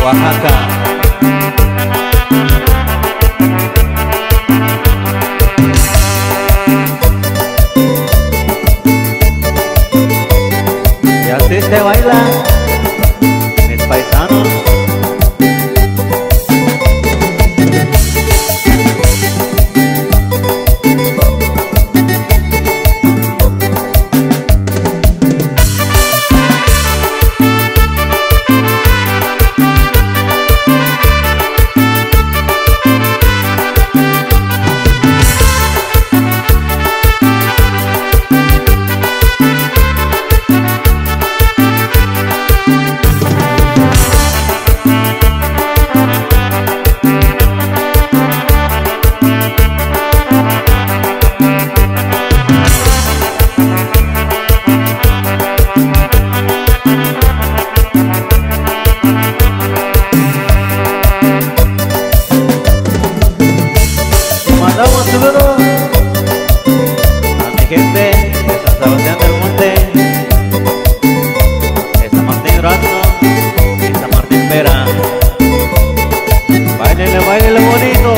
Oaxaca. Y así se baila, mis paisanos. Mandamos saludos a mi gente de San Sebastián del Monte, de San Martín Durazno y San Martín Vera. Báilele, báilele bonito.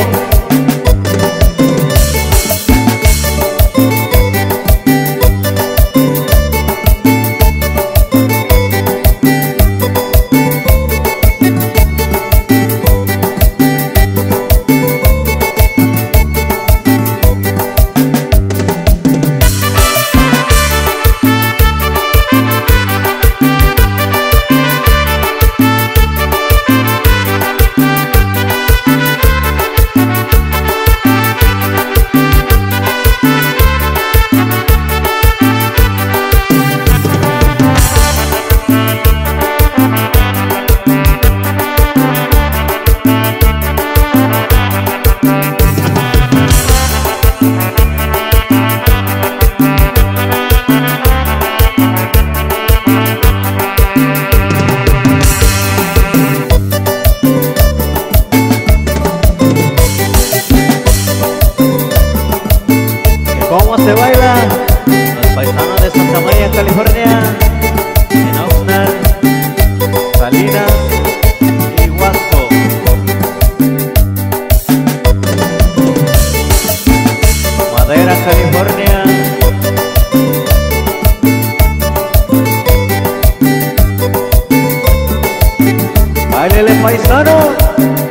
¿Cómo se baila? Los paisanos de Santa María, California, en Oxnard, Salinas y Huasco. Madera, California. Báilele, paisano.